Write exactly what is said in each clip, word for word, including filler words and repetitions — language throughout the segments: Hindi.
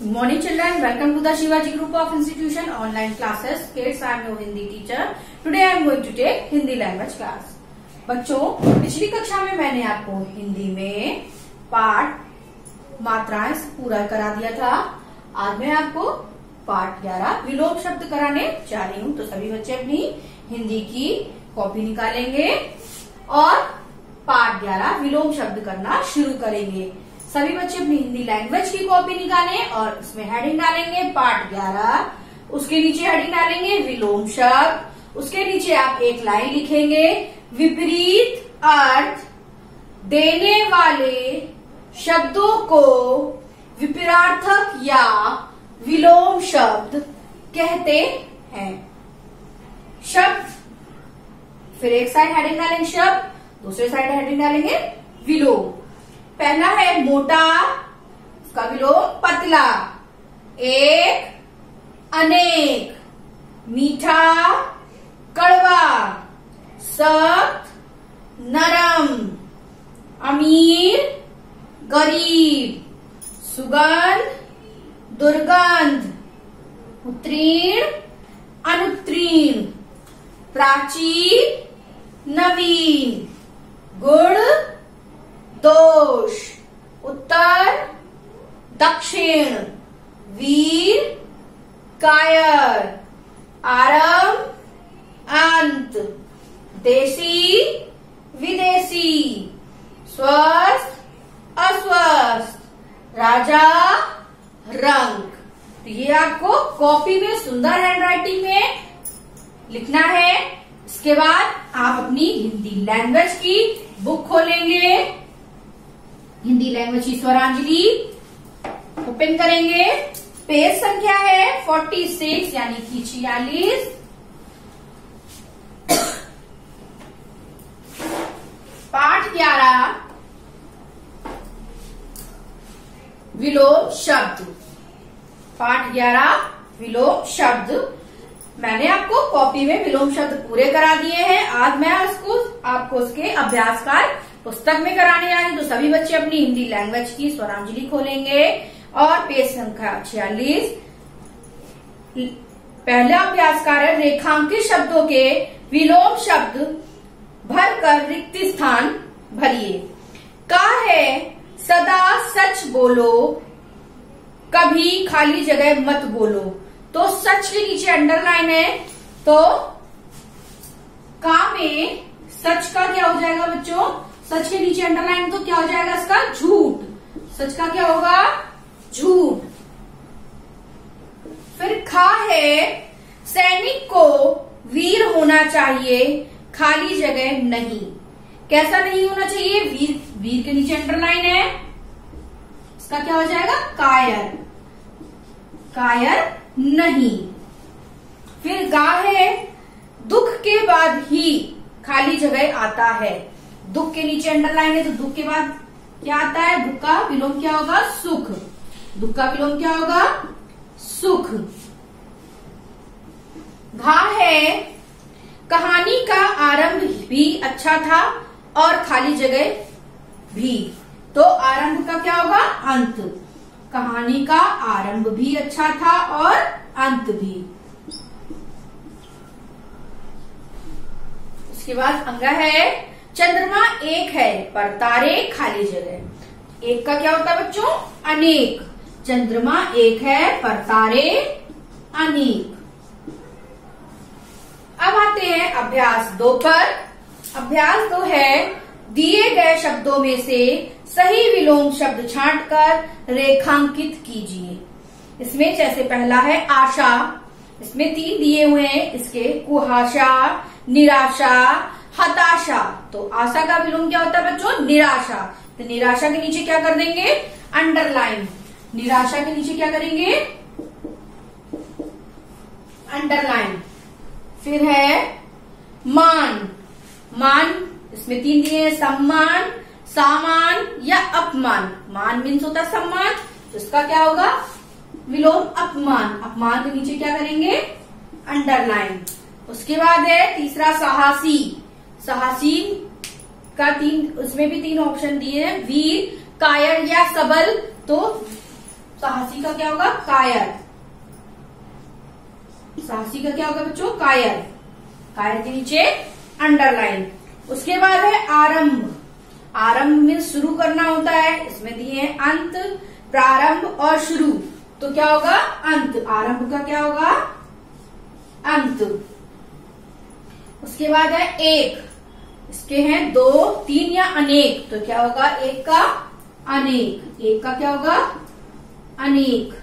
Good morning children, welcome to the Shivaji Group of Institution online classes. Kids, I am your Hindi teacher. Today I am going to take Hindi language class. बच्चों, पिछली कक्षा में मैंने आपको हिंदी में पाठ मात्राएं पूरा करा दिया था। आज मैं आपको पाठ ग्यारह विलोम शब्द कराने जा रही हूँ। तो सभी बच्चे अपनी हिंदी की कॉपी निकालेंगे और पाठ ग्यारह विलोम शब्द करना शुरू करेंगे। सभी बच्चे अपनी हिंदी लैंग्वेज की कॉपी निकालें और उसमें हेडिंग डालेंगे पाठ ग्यारह। उसके नीचे हेडिंग डालेंगे विलोम शब्द। उसके नीचे आप एक लाइन लिखेंगे विपरीत अर्थ देने वाले शब्दों को विपरीतार्थक या विलोम शब्द कहते हैं। शब्द, फिर एक साइड हेडिंग डालेंगे शब्द, दूसरे साइड हेडिंग डालेंगे विलोम। पहला है मोटा, उसका विलोम पतला। एक, अनेक, मीठा, कड़वा, सख्त, नरम, अमीर, गरीब, सुगंध, दुर्गंध, उत्तीर्ण, अनुत्तीर्ण, प्राचीन, नवीन, गुण, दोष, उत्तर, दक्षिण, वीर, कायर, आरंभ, अंत, देसी, विदेशी, स्वस्थ, अस्वस्थ, राजा, रंग। तो ये आपको कॉपी में सुंदर हैंडराइटिंग में लिखना है। इसके बाद आप अपनी हिंदी लैंग्वेज की बुक खोलेंगे, हिंदी लैंग्वेज की स्वरांजलि ओपन करेंगे। पेज संख्या है छियालीस यानी कि छियालीस। पाठ ग्यारह विलोम शब्द। पाठ ग्यारह विलोम शब्द। मैंने आपको कॉपी में विलोम शब्द पूरे करा दिए हैं। आज मैं उसको आपको उसके अभ्यास कार्य पुस्तक में कराने जा रही हूं। तो सभी बच्चे अपनी हिंदी लैंग्वेज की स्वरांजलि खोलेंगे और पेज संख्या छियालीस। पहला अभ्यास कार्य रेखांकित शब्दों के विलोम शब्द भरकर रिक्त स्थान भरिए। का है सदा सच बोलो, कभी खाली जगह मत बोलो। तो सच के नीचे अंडरलाइन है, तो का में सच का क्या हो जाएगा बच्चों? सच के नीचे अंडरलाइन तो क्या हो जाएगा इसका? झूठ। सच का क्या होगा? झूठ। फिर खा है सैनिक को वीर होना चाहिए, खाली जगह नहीं। कैसा नहीं होना चाहिए? वीर। वीर के नीचे अंडरलाइन है, इसका क्या हो जाएगा? कायर। कायर नहीं। फिर गा है दुख के बाद ही खाली जगह आता है। दुख के नीचे अंडरलाइन है, तो दुख के बाद क्या आता है? दुख का विलोम क्या होगा? सुख। दुख का विलोम क्या होगा? सुख। घा है कहानी का आरंभ भी अच्छा था और खाली जगह भी। तो आरंभ का क्या होगा? अंत। कहानी का आरंभ भी अच्छा था और अंत भी। उसके बाद अंगा है चंद्रमा एक है पर तारे खाली जगह। एक का क्या होता है बच्चों? अनेक। चंद्रमा एक है पर तारे अनेक। अब आते हैं अभ्यास दो पर। अभ्यास दो है दिए गए शब्दों में से सही विलोम शब्द छांटकर रेखांकित कीजिए। इसमें जैसे पहला है आशा, इसमें तीन दिए हुए हैं इसके, कुहाशा, निराशा, हताशा। तो आशा का विलोम क्या होता है बच्चों? निराशा। तो निराशा के नीचे क्या कर देंगे? अंडरलाइन। निराशा के नीचे क्या करेंगे? अंडरलाइन। फिर है मान। मान इसमें तीन दिए हैं, सम्मान, सामान या अपमान। मान मीन्स होता है सम्मान, तो इसका क्या होगा? विलोम अपमान। अपमान के नीचे क्या करेंगे? अंडरलाइन। उसके बाद है तीसरा साहसी। साहसी का तीन, उसमें भी तीन ऑप्शन दिए हैं, वीर, कायर या सबल। तो साहसी का क्या होगा? कायर। साहसी का क्या होगा बच्चों? कायर। कायर के नीचे अंडरलाइन। उसके बाद है आरंभ। आरंभ में शुरू करना होता है, इसमें दिए हैं अंत, प्रारंभ और शुरू, तो क्या होगा? अंत। आरंभ का क्या होगा? अंत। उसके बाद है एक। इसके हैं दो, तीन या अनेक, तो क्या होगा? एक का अनेक। एक का क्या होगा? अनेक।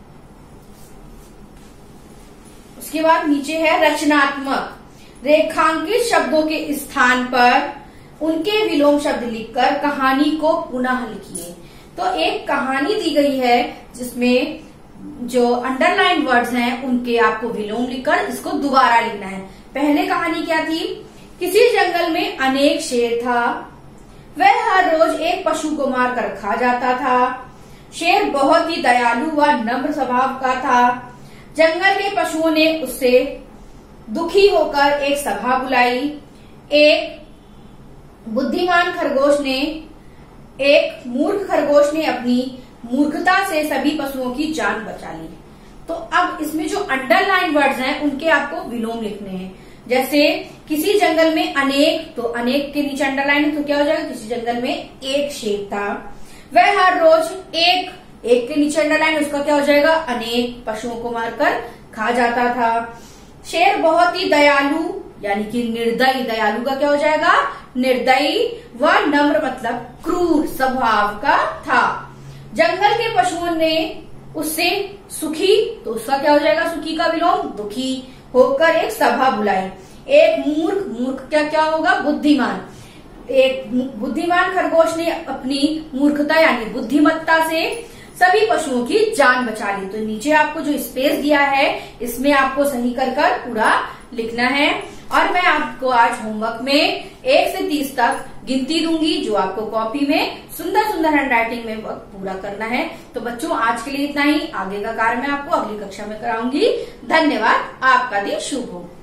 उसके बाद नीचे है रचनात्मक। रेखांकित शब्दों के स्थान पर उनके विलोम शब्द लिखकर कहानी को पुनः लिखिए। तो एक कहानी दी गई है जिसमें जो अंडरलाइन वर्ड्स हैं उनके आपको विलोम लिखकर इसको दोबारा लिखना है। पहले कहानी क्या थी? किसी जंगल में अनेक शेर था, वह हर रोज एक पशु को मारकर खा जाता था। शेर बहुत ही दयालु व नम्र स्वभाव का था। जंगल के पशुओं ने उससे दुखी होकर एक सभा बुलाई। एक बुद्धिमान खरगोश ने एक मूर्ख खरगोश ने अपनी मूर्खता से सभी पशुओं की जान बचा ली। तो अब इसमें जो अंडरलाइन वर्ड्स हैं उनके आपको विलोम लिखने हैं। जैसे किसी जंगल में अनेक, तो अनेक के नीचे अंडरलाइन है, तो क्या हो जाएगा? किसी जंगल में एक शेर था, वह हर रोज एक, एक के नीचे अंडरलाइन, उसका क्या हो जाएगा? अनेक पशुओं को मारकर खा जाता था। शेर बहुत ही दयालु यानी कि निर्दयी, दयालु का क्या हो जाएगा? निर्दयी व नम्र मतलब क्रूर स्वभाव का था। जंगल के पशुओं ने उससे सुखी, तो उसका क्या हो जाएगा? सुखी का विलोम दुखी होकर एक सभा बुलाई। एक मूर्ख, मूर्ख क्या क्या होगा? बुद्धिमान। एक बुद्धिमान खरगोश ने अपनी मूर्खता यानी बुद्धिमत्ता से सभी पशुओं की जान बचा ली। तो नीचे आपको जो स्पेस दिया है इसमें आपको सही कर कर पूरा लिखना है। और मैं आपको आज होमवर्क में एक से तीस तक गिनती दूंगी जो आपको कॉपी में सुंदर सुंदर हैंडराइटिंग में पूरा करना है। तो बच्चों आज के लिए इतना ही, आगे का कार्य मैं आपको अगली कक्षा में कराऊंगी। धन्यवाद। आपका दिन शुभ हो।